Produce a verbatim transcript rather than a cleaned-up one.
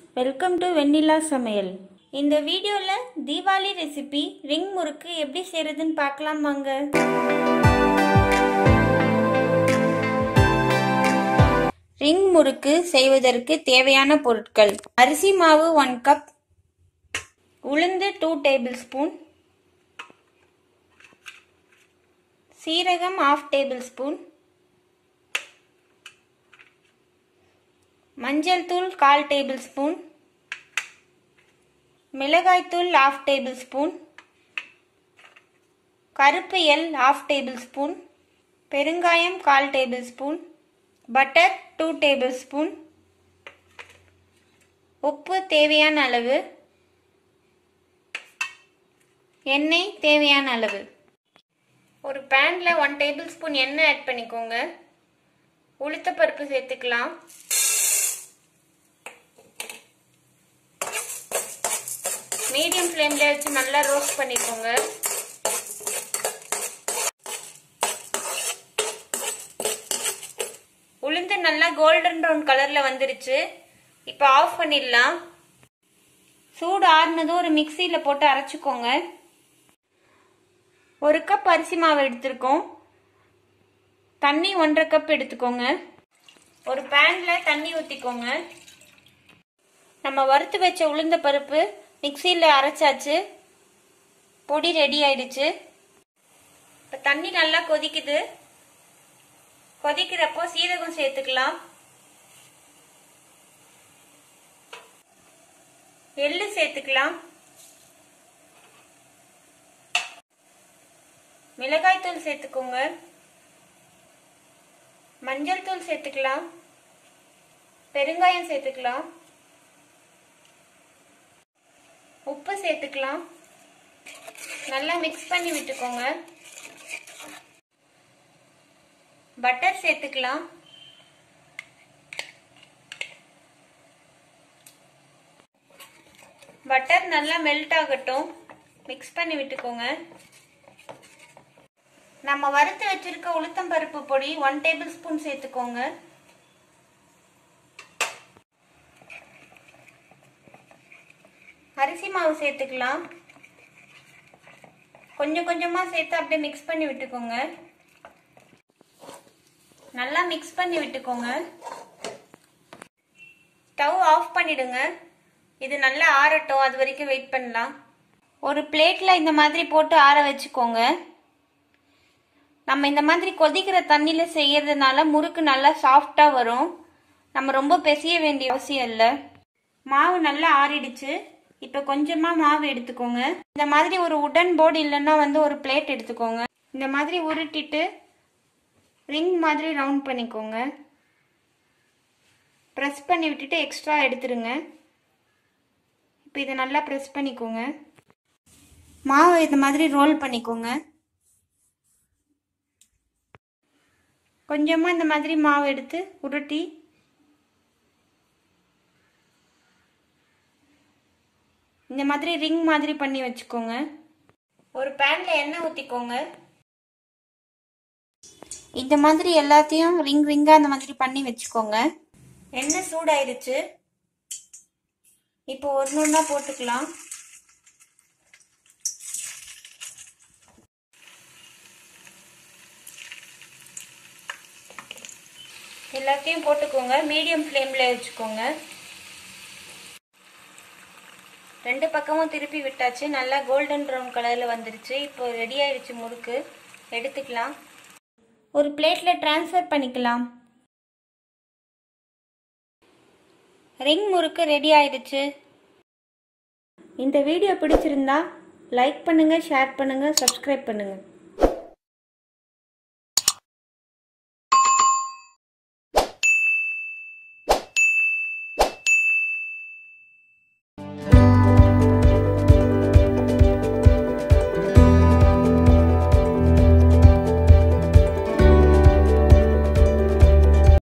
Welcome to வெண்ணிலா சமையல். இந்த வீடியோல தீபாவளி ரெசிபி ரிங் முறுக்கு எப்படி செய்யறதுன்னு பார்க்கலாம் வாங்க. ரிங் முறுக்கு செய்வதற்கு தேவையான பொருட்கள்: அரிசி மாவு ஒன் கப், உளுந்து டூ டேபிள் ஸ்பூன், சீரகம் ஹாஃப் டேபிள் ஸ்பூன், மஞ்சள் தூள் கால் டேபிள் ஸ்பூன், மிளகாய் தூள் ஹாஃப் டேபிள் ஸ்பூன், கருப்பு எள் ஹாஃப் டேபிள் ஸ்பூன், பெருங்காயம் கால் tablespoon, butter two tablespoon, உப்பு தேவையான அளவு, எண்ணெய் தேவையான அளவு. ஒரு பேன்ல ஒன் டேபிள் ஸ்பூன் எண்ணெய் ஆட் பண்ணிக்கோங்க. உளுத்தப்பருப்பு சேர்த்துக்கலாம். மீடியம் ஃப்ளேம்ல வச்சு நல்லா ரோஸ்ட் பண்ணிக்கோங்க. உளுந்து நல்லா கோல்டன் ப்ரௌன் கலர்ல வந்துருச்சு. இப்போ ஆஃப் பண்ணிடலாம். சூடு ஆறுனதும் ஒரு மிக்சியில போட்டு அரைச்சுக்கோங்க. ஒரு கப் அரிசி மாவு எடுத்திருக்கோம். தண்ணி ஒன்றரை கப் எடுத்துக்கோங்க. ஒரு பேன்ல தண்ணி ஊத்திக்கோங்க. நம்ம வறுத்து வச்ச உளுந்த பருப்பு மிக்சியில் அரைச்சாச்சு. பொடி ரெடி ஆயிடுச்சு. இப்போ தண்ணி நல்லா கொதிக்குது. கொதிக்கிறப்போ சீரகம் சேர்த்துக்கலாம். எள்ளு சேர்த்துக்கலாம். மிளகாய் தூள் சேர்த்துக்கோங்க. மஞ்சள் தூள் சேர்த்துக்கலாம். பெருங்காயம் சேர்த்துக்கலாம். உப்பு சேர்த்துக்கலாம். நல்லா மிக்ஸ் பண்ணி விட்டுக்கோங்க. பட்டர் சேர்த்துக்கலாம். பட்டர் நல்லா மெல்ட் ஆகட்டும். மிக்ஸ் பண்ணி விட்டுக்கோங்க. நம்ம வறுத்து வச்சிருக்க உளுத்தம் பருப்பு பொடி ஒன் டேபிள் ஸ்பூன் சேர்த்துக்கோங்க. அரிசி மாவு சேர்த்துக்கலாம். கொஞ்சம் கொஞ்சமா சேர்த்து அப்படியே மிக்ஸ் பண்ணி விட்டுக்கோங்க. நல்லா மிக்ஸ் பண்ணி விட்டுக்கோங்க. ஸ்டவ் ஆஃப் பண்ணிடுங்க. இது நல்லா ஆறட்டும். அது வரைக்கும் வெயிட் பண்ணலாம். ஒரு பிளேட்ல இந்த மாதிரி போட்டு ஆற வச்சுக்கோங்க. நம்ம இந்த மாதிரி கொதிக்கிற தண்ணியில செய்யறதுனால முறுக்கு நல்லா சாஃப்டா வரும். நம்ம ரொம்ப பிசைய வேண்டிய அவசியம் இல்லை. மாவு நல்லா ஆறிடுச்சு. இப்போ கொஞ்சமா மாவு எடுத்துக்கோங்க. இந்த மாதிரி ஒரு உடன் போர்டு இல்லைன்னா வந்து ஒரு பிளேட் எடுத்துக்கோங்க. இந்த மாதிரி உருட்டிட்டு ரிங் மாதிரி ரவுண்ட் பண்ணிக்கோங்க. ப்ரெஸ் பண்ணி விட்டுட்டு எக்ஸ்ட்ரா எடுத்துருங்க. இப்போ இதை நல்லா ப்ரெஸ் பண்ணிக்கோங்க. மாவை இந்த மாதிரி ரோல் பண்ணிக்கோங்க. கொஞ்சமா இந்த மாதிரி மாவு எடுத்து உருட்டி இந்த மாதிரி ரிங் மாதிரி பண்ணி வச்சுக்கோங்க. ஒரு பேன்ல எண்ணெய் ஊத்திக்கோங்க. இந்த மாதிரி எல்லாத்தையும் ரிங் ரிங்கா இந்த மாதிரி பண்ணி வச்சுக்கோங்க. எண்ணெய் சூடாயிருச்சு. இப்போ ஒன்று ஒன்றா போட்டுக்கலாம். எல்லாத்தையும் போட்டுக்கோங்க. மீடியம் ஃப்ளேம்ல வச்சுக்கோங்க. ரெண்டு பக்கமும் திருப்பி விட்டாச்சு. நல்லா கோல்டன் ப்ரௌன் கலர்ல வந்துருச்சு. இப்போ ரெடி ஆயிடுச்சு முறுக்கு. எடுத்துக்கலாம். ஒரு பிளேட்ல டிரான்ஸ்ஃபர் பண்ணிக்கலாம். ரிங் முறுக்கு ரெடி ஆயிடுச்சு. இந்த வீடியோ பிடிச்சிருந்தா லைக் பண்ணுங்க, ஷேர் பண்ணுங்க, சப்ஸ்கிரைப் பண்ணுங்க.